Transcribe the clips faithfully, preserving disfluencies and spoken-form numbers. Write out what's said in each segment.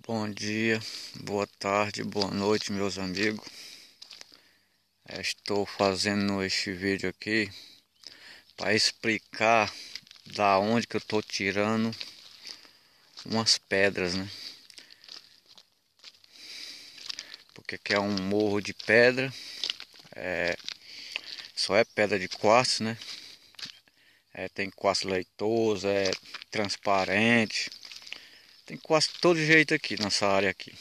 Bom dia, boa tarde, boa noite, meus amigos. Estou fazendo este vídeo aqui para explicar da onde que eu estou tirando umas pedras, né? Porque aqui é um morro de pedra, é, só é pedra de quartzo, né? É, tem quartzo leitoso, é transparente, tem quase todo jeito aqui nessa área aqui.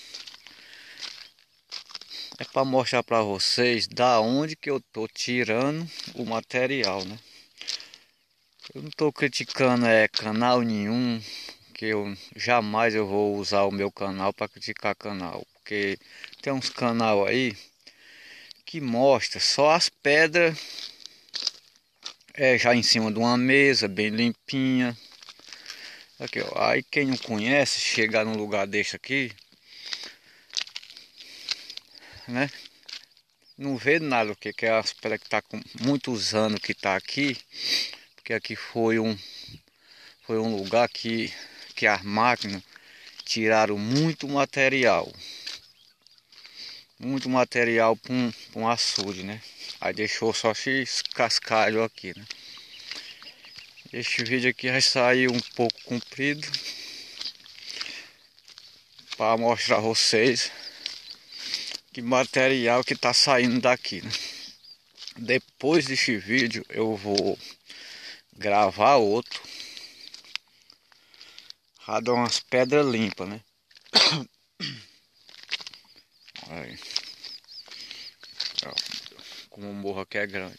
É para mostrar para vocês da onde que eu tô tirando o material, né? Eu não tô criticando é, canal nenhum, que eu jamais eu vou usar o meu canal para criticar canal, porque tem uns canal aí que mostra só as pedras é, já em cima de uma mesa, bem limpinha. Aqui, ó. Aí quem não conhece, chegar num lugar desse aqui, né? Não vê nada, porque que é as pedras que tá com muitos anos que tá aqui, porque aqui foi um foi um lugar que que as máquinas tiraram muito material. Muito material para um, um açude, né? Aí deixou só esses cascalhos aqui, né? Este vídeo aqui vai sair um pouco comprido para mostrar a vocês que material que tá saindo daqui, né? Depois deste vídeo eu vou gravar outro, para dar umas pedras limpas, né? Aí, ó, como o morro aqui é grande.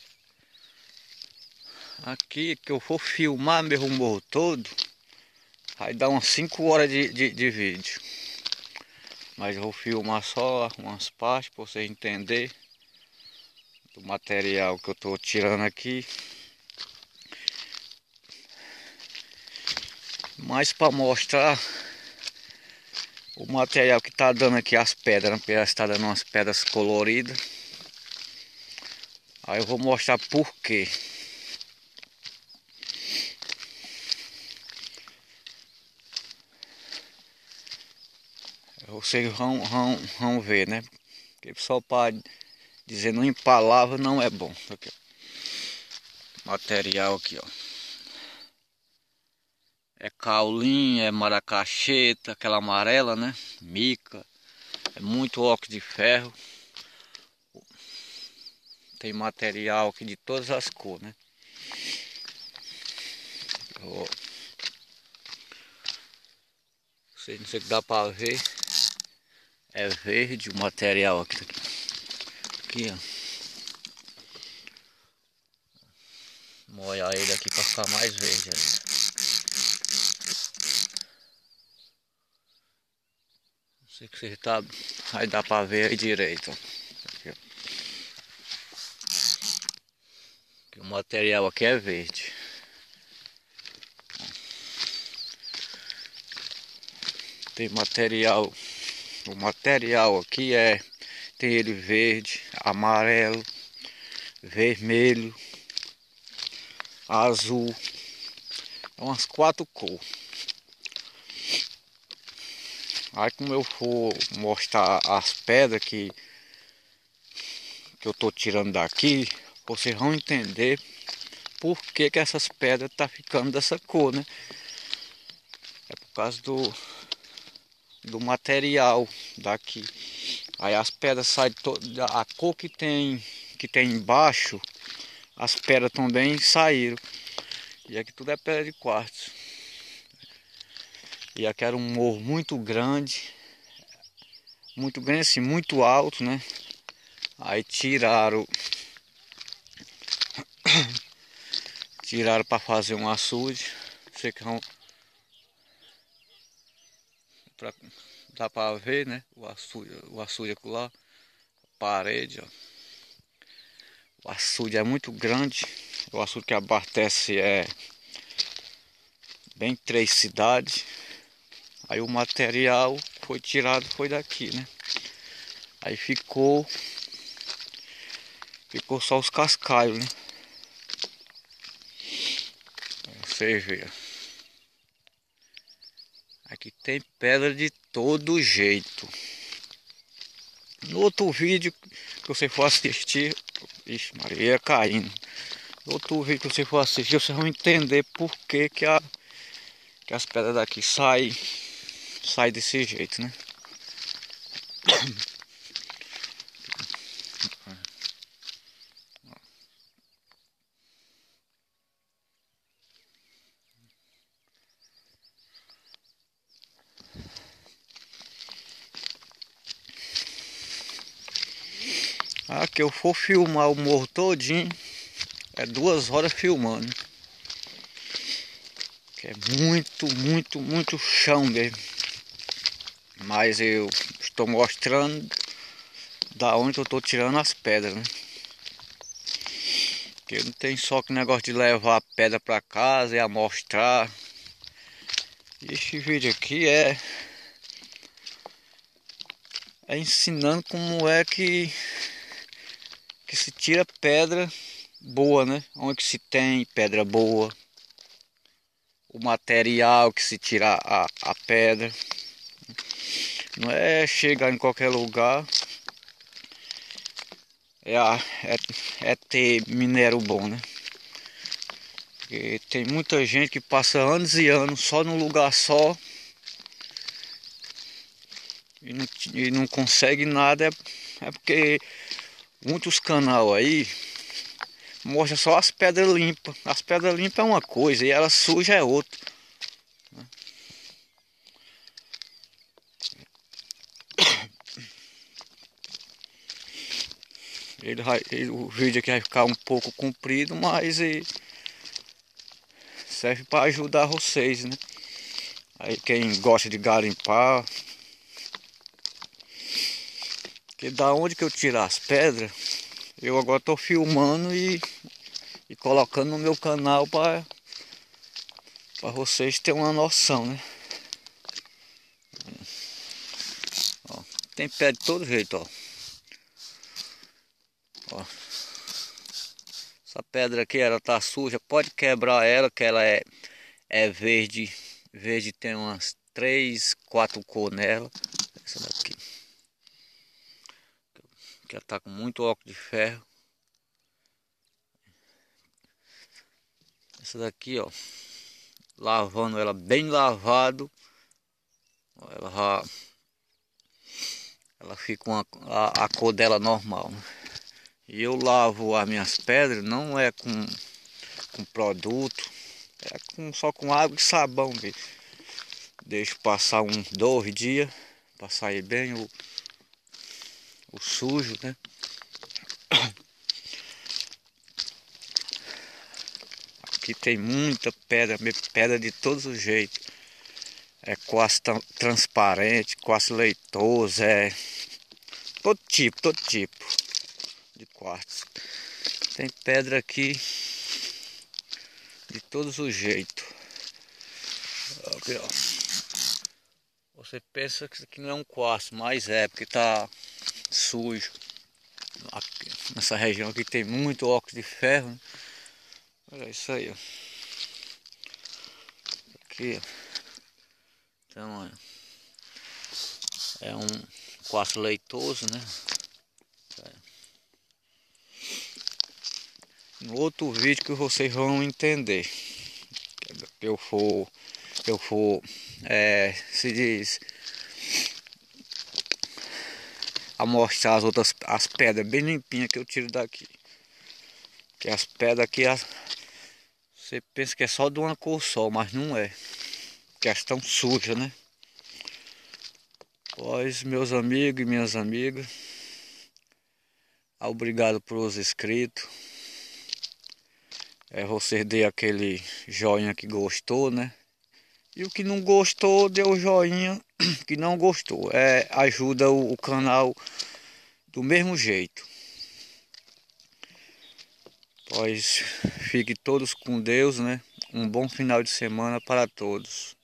Aqui que eu for filmar mesmo o morro todo, vai dar umas cinco horas de, de, de vídeo. Mas eu vou filmar só umas partes para vocês entenderem do material que eu estou tirando aqui. Mas para mostrar o material que está dando aqui as pedras, porque elas estão dando umas pedras coloridas. Aí eu vou mostrar por quê. Vocês vão, vão, vão ver, né? Porque só para dizer em palavras não é bom. Aqui, ó. Material aqui, ó. É caulim, é maracacheta, aquela amarela, né? Mica. É muito óxido de ferro. Tem material aqui de todas as cores, né? Ó. Sei, não sei se dá para ver. É verde o material aqui. Aqui, ó. Molhar ele aqui para ficar mais verde ainda. Não sei se você tá, vai dar para ver aí direito. Aqui, ó. Aqui, o material aqui é verde. Tem material. O material aqui é. Tem ele verde, amarelo, vermelho, azul. É umas quatro cores. Aí como eu for mostrar as pedras que, que eu tô tirando daqui, vocês vão entender por que, que essas pedras tá ficando dessa cor, né? É por causa do, do material daqui. Aí as pedras saem toda a cor que tem que tem embaixo, as pedras também saíram. E aqui tudo é pedra de quartzo. E aqui era um morro muito grande, muito grande assim, muito alto, né? Aí tiraram, tiraram para fazer um açude. Sei que vão, pra, dá para ver, né? O açude, o açude lá, parede, ó. O açude é muito grande. O açude que abastece é bem três cidades. Aí o material foi tirado, foi daqui, né? Aí ficou, ficou só os cascalhos, né? Você vê. Aqui tem pedra de todo jeito. No outro vídeo que você for assistir, ixi, Maria caindo. No outro vídeo que você for assistir, vocês vão entender por que que, a, que as pedras daqui saem sai desse jeito, né? Ah, que eu for filmar o morro todinho, é duas horas filmando. Que é muito, muito, muito chão mesmo. Mas eu estou mostrando da onde eu estou tirando as pedras, né? Porque não tem só que negócio de levar a pedra para casa e amostrar. Este vídeo aqui é, é ensinando como é que, que se tira pedra boa, né? Onde que se tem pedra boa. O material que se tira a, a pedra. Não é chegar em qualquer lugar. É, a, é, é ter minério bom, né? Porque tem muita gente que passa anos e anos só num lugar só e não, e não consegue nada. É, é porque muitos canais aí mostram só as pedras limpas. As pedras limpas é uma coisa e ela suja é outra. Ele vai, ele, o vídeo aqui vai ficar um pouco comprido, mas ele serve para ajudar vocês, né? Aí quem gosta de garimpar, que da onde que eu tirar as pedras, eu agora estou filmando e, e colocando no meu canal para para vocês terem uma noção, né? Ó, tem pedra de todo jeito, ó. Ó. Essa pedra aqui, ela tá suja, pode quebrar ela, que ela é, é verde. Verde tem umas três, quatro cores nela. Essa daqui. Que ela tá com muito óxido de ferro. Essa daqui, ó. Lavando ela bem lavado. Ela já, ela fica uma, a, a cor dela normal, né? E eu lavo as minhas pedras, não é com, com produto, é com, só com água e sabão mesmo. Deixo passar uns dois dias para sair bem o, o sujo, né? Aqui tem muita pedra, pedra de todos os jeitos. É quase transparente, quase leitoso, é todo tipo, todo tipo de quartzo. Tem pedra aqui de todos os jeitos. Aqui, ó. Você pensa que isso aqui não é um quartzo, mas é porque tá sujo. Aqui, nessa região aqui tem muito óxido de ferro, né? Olha isso aí, ó. Aqui, ó. Então, olha, é um quartzo leitoso, né? No outro vídeo que vocês vão entender. Eu for, eu for, é, se diz, amostrar as outras, as pedras bem limpinhas que eu tiro daqui. Que as pedras aqui, as, você pensa que é só de uma cor só, mas não é. Que elas estão sujas, né? Pois, meus amigos e minhas amigas, obrigado pelos inscritos. É, você dê aquele joinha que gostou, né? E o que não gostou, dê o joinha que não gostou. É, ajuda o, o canal do mesmo jeito. Pois fiquem todos com Deus, né? Um bom final de semana para todos.